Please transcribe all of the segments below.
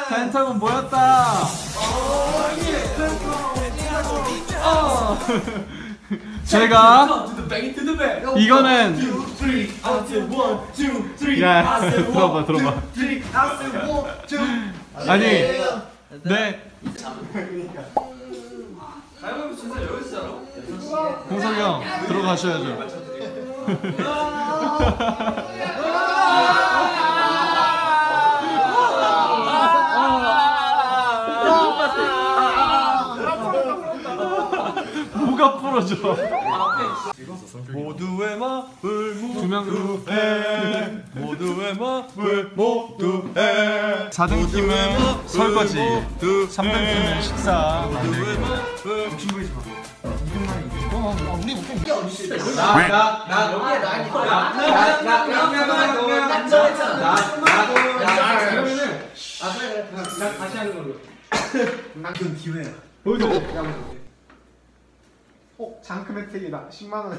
펜타곤 모였다. 제가 이거는 야 들어봐 아니 네 홍석이 형 들어가셔야죠. 뭐가 부러져? 모두의 마음을 모두해 모두의 마음을 모두해 4등 팀은 설거지 3등 팀은 식사 만들기 우리 목표 나 여기에 나 다시 하는 걸로 그건 기회야 보여줘. 장크 혜택이다. 10만원.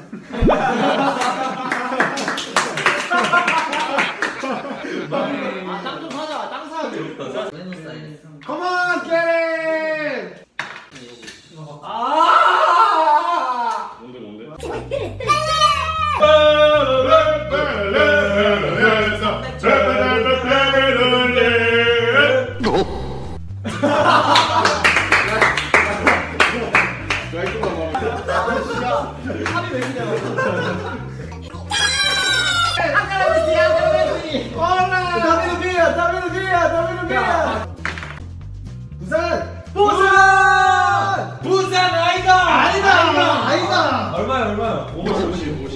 땅 좀 사자. 땅 사야 돼. Come on, get it! 뭔데? 부산 아니다. 얼마야? 50만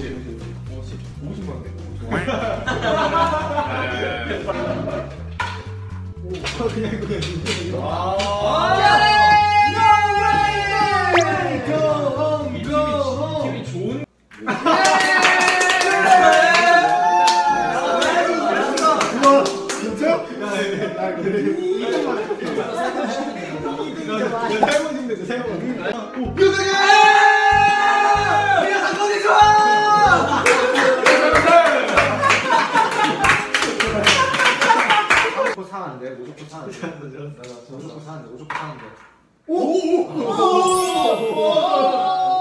무조건 사는데.